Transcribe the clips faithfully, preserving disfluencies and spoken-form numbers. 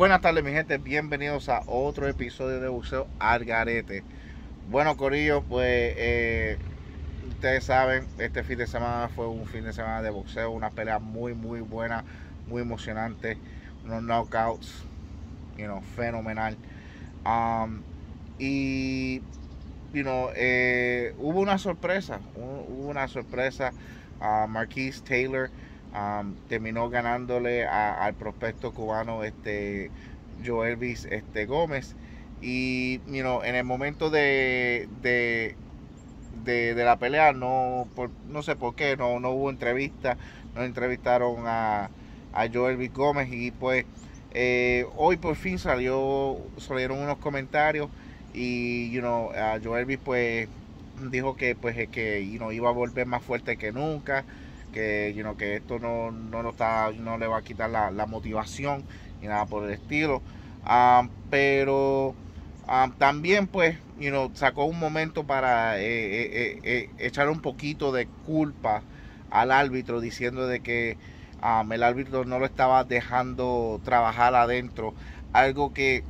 Buenas tardes, mi gente, bienvenidos a otro episodio de Boxeo al Garete. Bueno, corillo, pues eh, ustedes saben, este fin de semana fue un fin de semana de boxeo, una pelea muy muy buena, muy emocionante, unos knockouts, you know, fenomenal. Um, y you know, eh, hubo una sorpresa, hubo una sorpresa. Uh, Marquise Taylor um, terminó ganándole a, al prospecto cubano este Joelvis este, Gómez. Y you know, en el momento de, de, de, de la pelea, no, por, no sé por qué, no, no hubo entrevista, no entrevistaron a, a Joelvis Gómez. Y pues eh, hoy por fin salió, salieron unos comentarios y you know, a Joelvis pues dijo que pues que you know, iba a volver más fuerte que nunca, que you know, que esto no, no, no, está, no le va a quitar la, la motivación ni nada por el estilo. Um, pero um, también pues you know, sacó un momento para eh, eh, eh, echar un poquito de culpa al árbitro, diciendo de que um, el árbitro no lo estaba dejando trabajar adentro, algo que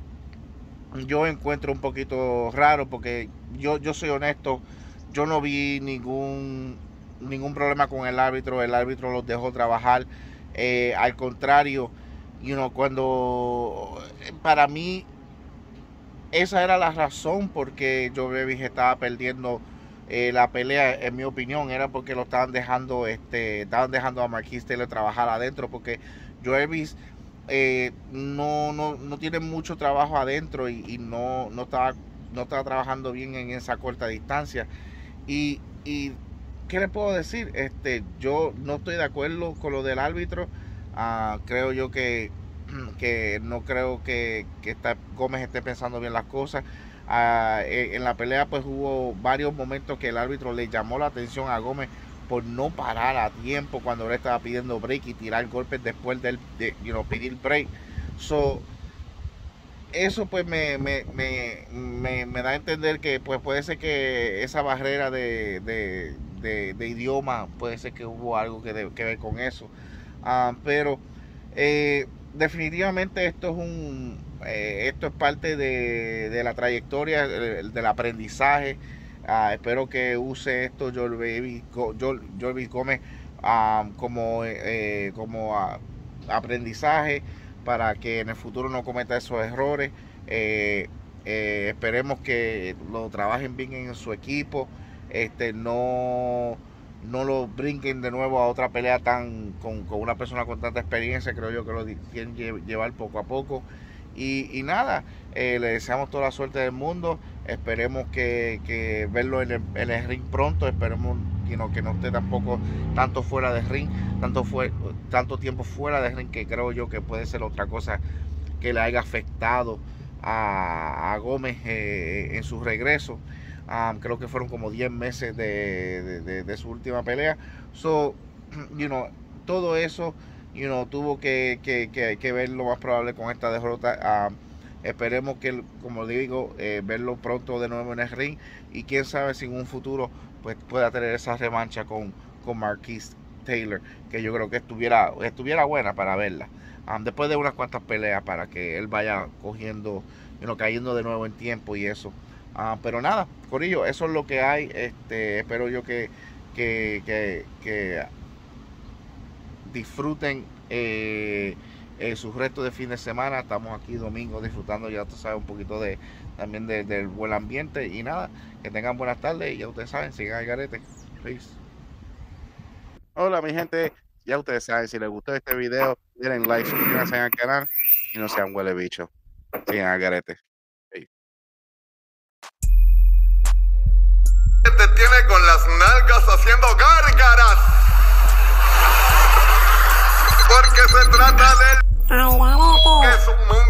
yo encuentro un poquito raro, porque yo, yo soy honesto, yo no vi ningún ningún problema con el árbitro, el árbitro los dejó trabajar. Eh, al contrario, you know, cuando para mí esa era la razón porque Joelvis estaba perdiendo eh, la pelea, en mi opinión, era porque lo estaban dejando, este, estaban dejando a Marquise Taylor trabajar adentro, porque Joelvis Eh, no, no, no tiene mucho trabajo adentro y, y no, no, estaba, no estaba trabajando bien en esa corta distancia. Y, y ¿qué le puedo decir? Este, yo no estoy de acuerdo con lo del árbitro. Uh, creo yo que, que no creo que, que esta, Gómez esté pensando bien las cosas. Uh, en la pelea pues hubo varios momentos que el árbitro le llamó la atención a Gómez por no parar a tiempo cuando él estaba pidiendo break y tirar golpes después de, de you know, pedir break. So, eso pues me, me, me, me, me da a entender que pues puede ser que esa barrera de, de, de, de idioma, puede ser que hubo algo que, de, que ver con eso. Uh, pero eh, definitivamente esto es un eh, esto es parte de, de la trayectoria, del aprendizaje. Uh, espero que use esto Joelvis Gómez um, como, eh, como uh, aprendizaje para que en el futuro no cometa esos errores. Eh, eh, esperemos que lo trabajen bien en su equipo, este, no, no lo brinquen de nuevo a otra pelea tan con, con una persona con tanta experiencia. Creo yo que lo tienen que llevar poco a poco. Y, y nada, eh, le deseamos toda la suerte del mundo. Esperemos que, que verlo en el, en el ring pronto. Esperemos you know, que no esté tampoco tanto fuera del ring, tanto, fue, tanto tiempo fuera del ring, que creo yo que puede ser otra cosa que le haya afectado a, a Gómez eh, en su regreso. Um, creo que fueron como diez meses de, de, de, de su última pelea. So, you know, todo eso You know, tuvo que, que, que, que ver lo más probable con esta derrota. Uh, esperemos que, como digo, eh, verlo pronto de nuevo en el ring. Y quién sabe si en un futuro pues, pueda tener esa revancha con, con Marquise Taylor, que yo creo que estuviera, estuviera buena para verla. Um, después de unas cuantas peleas, para que él vaya cogiendo, you know, cayendo de nuevo en tiempo y eso. Uh, pero nada, corillo, eso es lo que hay. Este, espero yo que, que, que, que disfruten eh, eh, sus restos de fin de semana. Estamos aquí domingo disfrutando, ya tú sabes, un poquito de también de, del buen ambiente. Y nada, que tengan buenas tardes y ya ustedes saben, sigan al garete. Peace. Hola mi gente, ya ustedes saben, si les gustó este video, denle like, suscríbanse al canal y no sean huele bicho. Sigan al garete. Peace. Te tiene con las nalgas haciendo gárgaras. Porque se trata del... Al garete. Que es un mundo